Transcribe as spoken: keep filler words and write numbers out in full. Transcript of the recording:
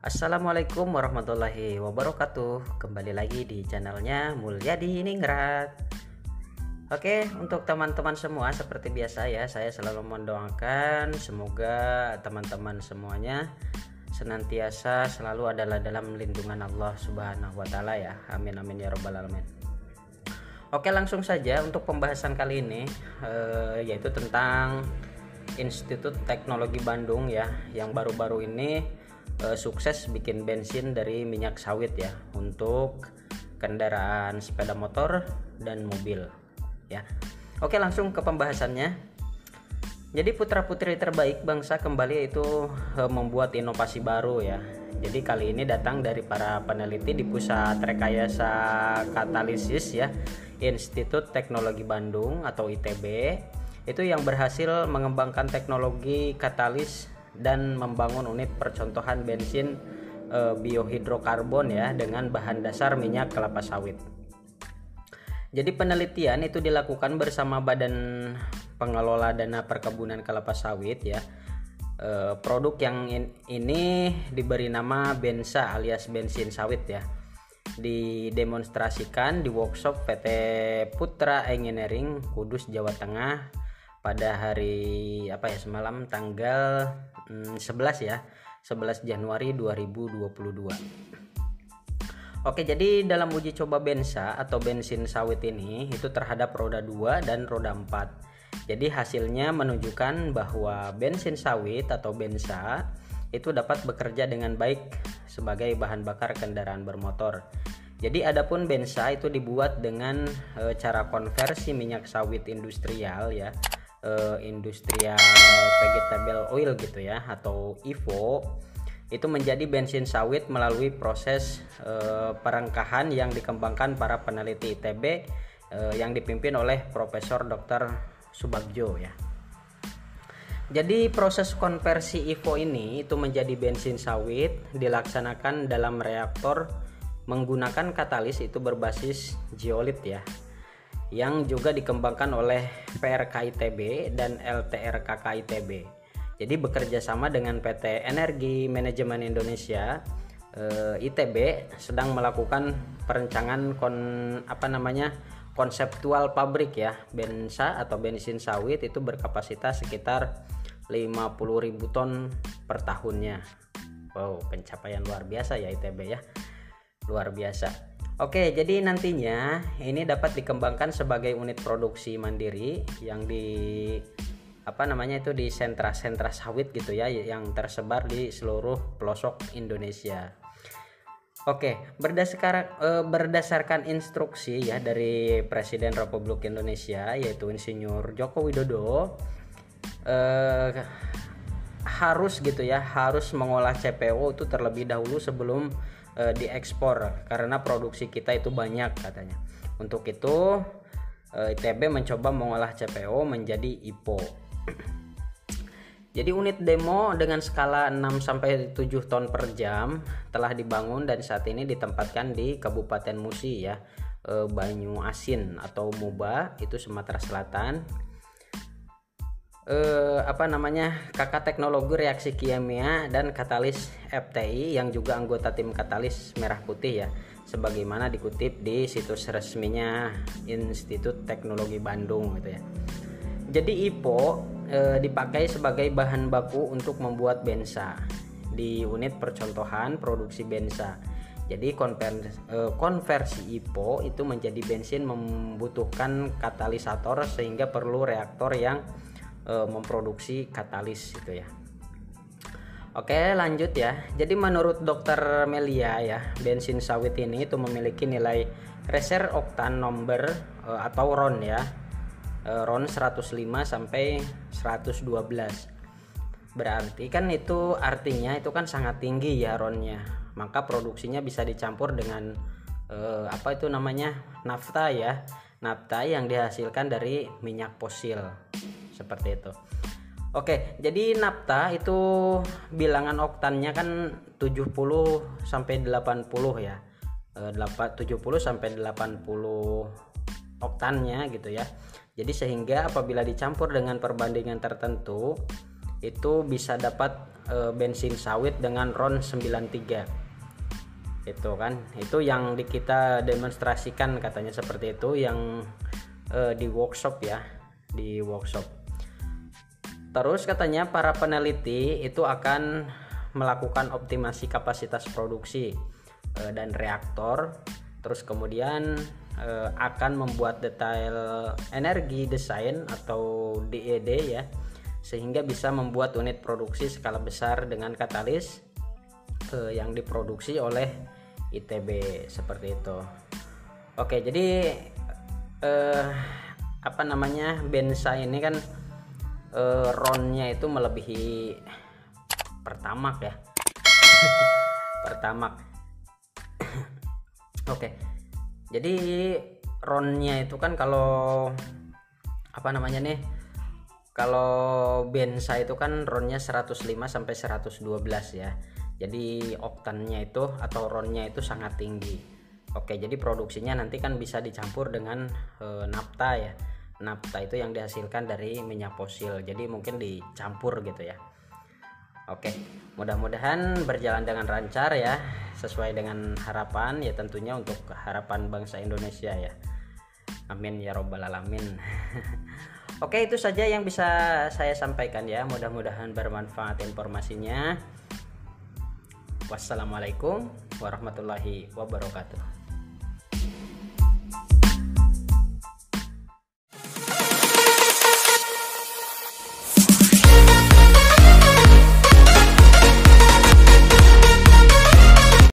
Assalamualaikum warahmatullahi wabarakatuh. Kembali lagi di channelnya Mulyadi Ningrat. Oke, untuk teman-teman semua seperti biasa ya, saya selalu mendoakan semoga teman-teman semuanya senantiasa selalu adalah dalam lindungan Allah Subhanahu wa taala ya. Amin amin ya rabbal alamin. Oke, langsung saja untuk pembahasan kali ini eh, yaitu tentang Institut Teknologi Bandung ya, yang baru-baru ini eh, sukses bikin bensin dari minyak sawit ya untuk kendaraan sepeda motor dan mobil ya. Oke, langsung ke pembahasannya. Jadi putra-putri terbaik bangsa kembali itu eh, membuat inovasi baru ya. Jadi kali ini datang dari para peneliti di Pusat Rekayasa Katalisis ya, Institut Teknologi Bandung atau I T B, itu yang berhasil mengembangkan teknologi katalis dan membangun unit percontohan bensin e, biohidrokarbon ya dengan bahan dasar minyak kelapa sawit. Jadi penelitian itu dilakukan bersama Badan Pengelola Dana Perkebunan Kelapa Sawit ya. E, produk yang in, ini diberi nama Bensa alias bensin sawit ya. Didemonstrasikan di workshop P T Putra Engineering Kudus Jawa Tengah pada hari apa ya semalam tanggal hmm, sebelas ya, sebelas Januari dua ribu dua puluh dua. Oke, jadi dalam uji coba Bensa atau bensin sawit ini itu terhadap roda dua dan roda empat. Jadi hasilnya menunjukkan bahwa bensin sawit atau Bensa itu dapat bekerja dengan baik sebagai bahan bakar kendaraan bermotor. Jadi adapun Bensa itu dibuat dengan e, cara konversi minyak sawit industrial ya. Uh, industrial vegetable oil gitu ya atau I V O itu menjadi bensin sawit melalui proses uh, perengkahan yang dikembangkan para peneliti I T B uh, yang dipimpin oleh Profesor Doktor Subagjo ya. Jadi proses konversi I V O ini itu menjadi bensin sawit dilaksanakan dalam reaktor menggunakan katalis itu berbasis zeolit ya, yang juga dikembangkan oleh P R K I T B dan L T R K K I T B. Jadi bekerja sama dengan P T Energi Manajemen Indonesia, eh, I T B sedang melakukan perencanaan kon apa namanya konseptual pabrik ya Bensa atau bensin sawit itu berkapasitas sekitar lima puluh ribu ton per tahunnya. Wow, pencapaian luar biasa ya I T B ya. Luar biasa. Oke, jadi nantinya ini dapat dikembangkan sebagai unit produksi mandiri yang di apa namanya itu di sentra-sentra sawit gitu ya yang tersebar di seluruh pelosok Indonesia. Oke, berdasarkan eh, berdasarkan instruksi ya dari Presiden Republik Indonesia yaitu Insinyur Joko Widodo eh, harus gitu ya, harus mengolah C P O itu terlebih dahulu sebelum E, diekspor karena produksi kita itu banyak katanya. Untuk itu e, I T B mencoba mengolah C P O menjadi I P O. Jadi unit demo dengan skala enam sampai tujuh ton per jam telah dibangun dan saat ini ditempatkan di Kabupaten Musi ya, e, Banyu Asin atau Muba itu Sumatera Selatan. Eh, apa namanya Kakak Teknologi Reaksi Kimia dan Katalis F T I yang juga anggota tim Katalis Merah Putih ya, sebagaimana dikutip di situs resminya Institut Teknologi Bandung gitu ya. Jadi I P O eh, dipakai sebagai bahan baku untuk membuat Bensa di unit percontohan produksi Bensa. Jadi konversi, eh, konversi I P O itu menjadi bensin membutuhkan katalisator sehingga perlu reaktor yang memproduksi katalis gitu ya. Oke, lanjut ya. Jadi menurut Dokter Melia ya, bensin sawit ini itu memiliki nilai reser oktan number uh, atau R O N ya. Uh, R O N seratus lima sampai seratus dua belas. Berarti kan itu artinya itu kan sangat tinggi ya R O N-nya. Maka produksinya bisa dicampur dengan uh, apa itu namanya? nafta ya. Nafta yang dihasilkan dari minyak fosil. Seperti itu. Oke, jadi nafta itu bilangan oktannya kan tujuh puluh sampai delapan puluh ya. E, tujuh puluh sampai delapan puluh oktannya gitu ya. Jadi sehingga apabila dicampur dengan perbandingan tertentu itu bisa dapat e, bensin sawit dengan RON sembilan puluh tiga. Itu kan, itu yang di kita demonstrasikan katanya seperti itu, yang e, di workshop ya, di workshop. Terus katanya para peneliti itu akan melakukan optimasi kapasitas produksi e, dan reaktor. Terus kemudian e, akan membuat detail energi desain atau D E D ya, sehingga bisa membuat unit produksi skala besar dengan katalis eh, yang diproduksi oleh I T B seperti itu. Oke, jadi eh, apa namanya, Bensa ini kan eh, RON-nya itu melebihi Pertamax ya. Pertamax. Oke, jadi RON-nya itu kan kalau apa namanya nih, kalau Bensa itu kan RON-nya seratus lima sampai seratus dua belas ya. Jadi oktannya itu atau RON-nya itu sangat tinggi. Oke, jadi produksinya nanti kan bisa dicampur dengan e, nafta ya. Nafta itu yang dihasilkan dari minyak fosil. Jadi mungkin dicampur gitu ya. Oke, mudah-mudahan berjalan dengan lancar ya, sesuai dengan harapan ya, tentunya untuk harapan bangsa Indonesia ya. Amin ya robbal alamin. Oke, itu saja yang bisa saya sampaikan ya. Mudah-mudahan bermanfaat informasinya. Wassalamualaikum warahmatullahi wabarakatuh.